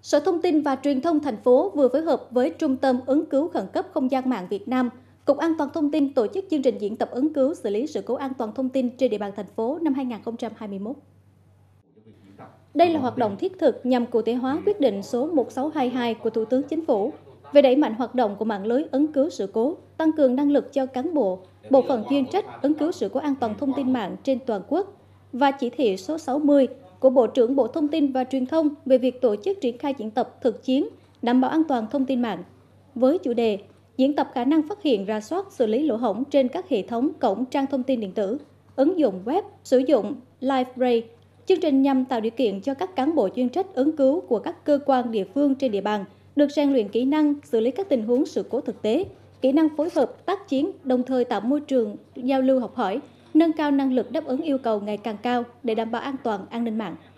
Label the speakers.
Speaker 1: Sở Thông tin và Truyền thông thành phố vừa phối hợp với Trung tâm ứng cứu khẩn cấp không gian mạng Việt Nam, Cục An toàn thông tin tổ chức chương trình diễn tập ứng cứu xử lý sự cố an toàn thông tin trên địa bàn thành phố năm 2021. Đây là hoạt động thiết thực nhằm cụ thể hóa quyết định số 1622 của Thủ tướng Chính phủ về đẩy mạnh hoạt động của mạng lưới ứng cứu sự cố, tăng cường năng lực cho cán bộ, bộ phận chuyên trách ứng cứu sự cố an toàn thông tin mạng trên toàn quốc và chỉ thị số 60 của Bộ trưởng Bộ Thông tin và Truyền thông về việc tổ chức triển khai diễn tập thực chiến đảm bảo an toàn thông tin mạng. Với chủ đề diễn tập khả năng phát hiện, rà soát, xử lý lỗ hổng trên các hệ thống cổng trang thông tin điện tử, ứng dụng web, sử dụng LiveRay. Chương trình nhằm tạo điều kiện cho các cán bộ chuyên trách ứng cứu của các cơ quan địa phương trên địa bàn được rèn luyện kỹ năng xử lý các tình huống sự cố thực tế, kỹ năng phối hợp tác chiến, đồng thời tạo môi trường giao lưu học hỏi, nâng cao năng lực đáp ứng yêu cầu ngày càng cao để đảm bảo an toàn an ninh mạng.